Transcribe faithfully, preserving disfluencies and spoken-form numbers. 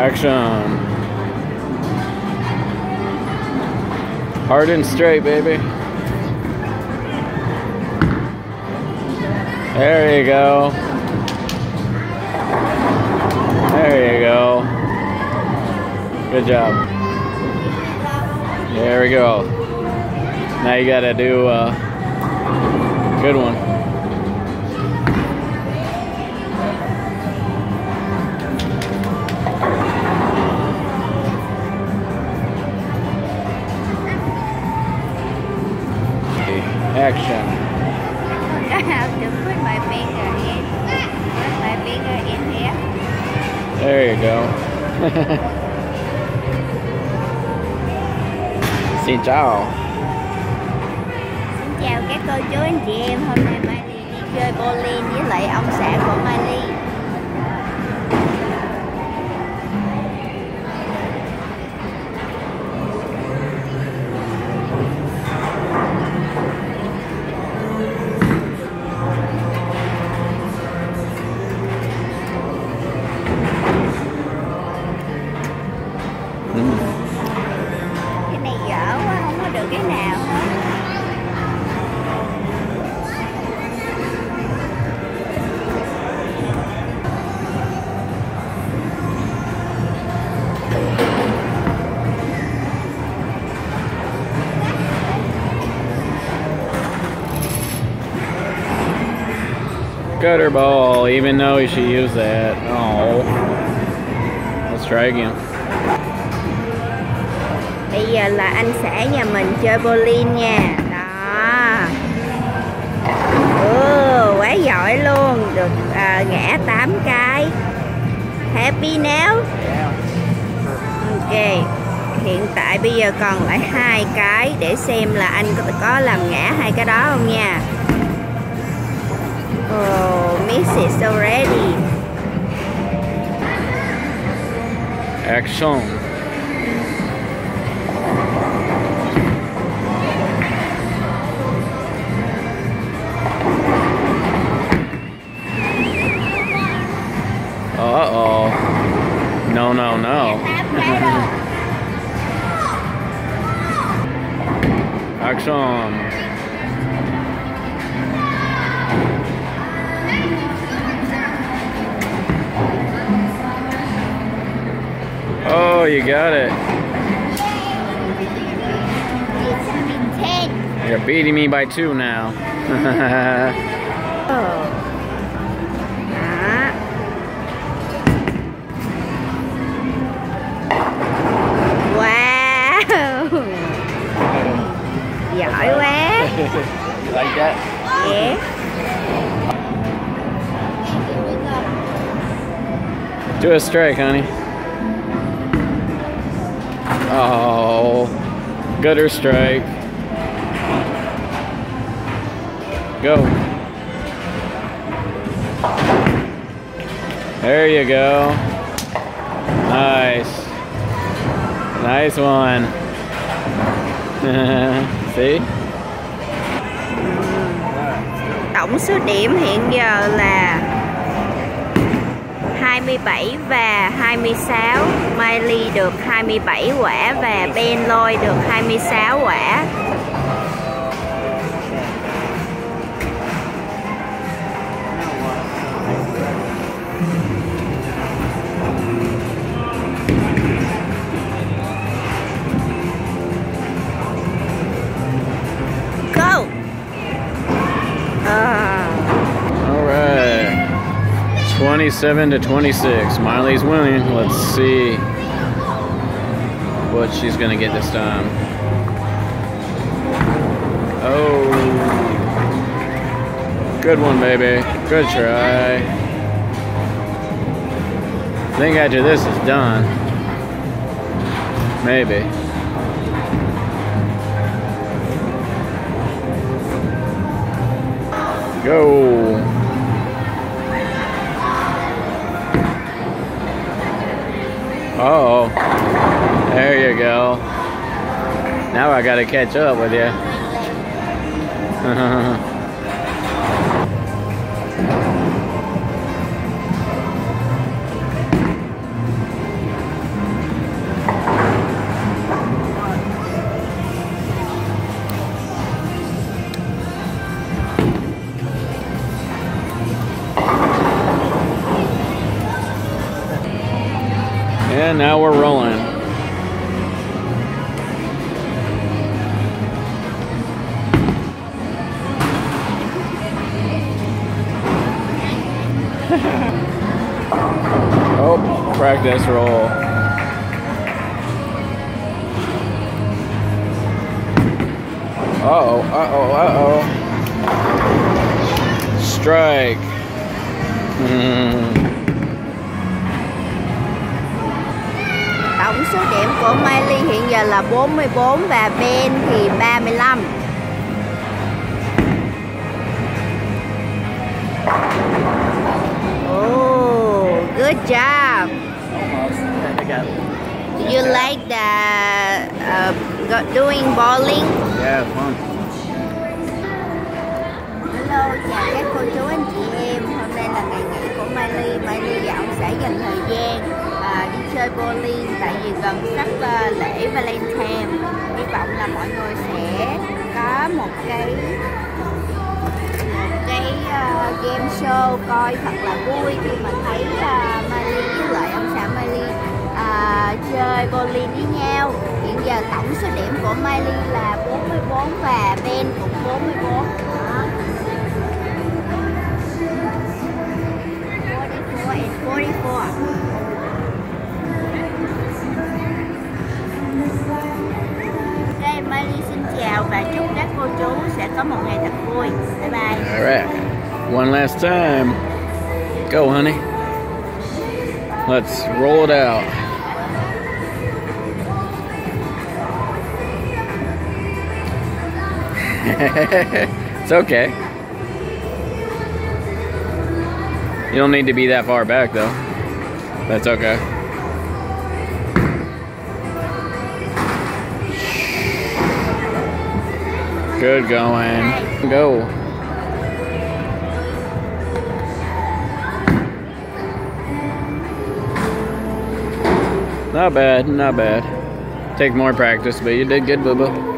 Action. Hard and straight, baby. There you go. There you go. Good job. There we go. Now you gotta do a good one. Action. I have to put my finger in. Put my finger in here. There you go. Xin chào. Xin chào các cô chú anh chị em. Hôm nay Miley đi chơi bowling với lại ông xã của Miley. Cái này dở quá, không có được cái nào hết. Gutter ball, even though she used that. Oh. Let's try again. Bây giờ là anh xã nhà mình chơi bowling nha. Đó. Ừ, quá giỏi luôn. Được à, ngã tám cái. Happy now. Ok. Hiện tại bây giờ còn lại hai cái để xem là anh có, có làm ngã hai cái đó không nha. Oh, miss it already. Action. Uh-oh. No, no, no. Action. Oh, you got it. You're beating me by two now. Oh. Giỏi quá. You like that? Yeah. Do a strike, honey. Oh, gutter strike. Go. There you go. Nice. Nice one. See? Tổng số điểm hiện giờ là hai mươi bảy và hai mươi sáu. Miley được hai mươi bảy quả và Ben Lloyd được hai mươi sáu quả. Go! Uh. All right. twenty-seven to twenty-six. Miley's winning. Let's see what she's gonna get this time. Oh, good one, baby. Good try. I think after this is done. Maybe. Go. Uh-oh. There you go. Now I gotta catch up with you. And now we're rolling. Oh, practice roll. Uh-oh, uh-oh, uh-oh. Strike. Tổng số điểm của Miley hiện giờ là bốn mươi bốn và Ben thì ba mươi lăm. Oh, good job. Do you like the uh, doing bowling? Yeah, fun. Hello, chào các cô chú anh chị em. Hôm nay là ngày nghỉ của Miley. Miley và ông sẽ dành thời gian uh, đi chơi bowling tại vì gần sắp uh, lễ Valentine. Hy vọng là mọi người sẽ có một cái một cái uh, game show coi thật là vui khi mà thấy uh, Miley với lại ông xã Miley uh, chơi bowling với nhau. Hiện giờ tổng số điểm của Miley là bốn mươi bốn và Ben cũng bốn mươi bốn. Đó. forty-four and forty-four. Ok, Miley xin chào và chúc các cô chú sẽ có một ngày thật vui. Bye bye. Alright. One last time. Go, honey. Let's roll it out. It's okay. You don't need to be that far back though. That's okay. Good going. Go. Not bad, not bad. Take more practice, but you did good, boo-boo.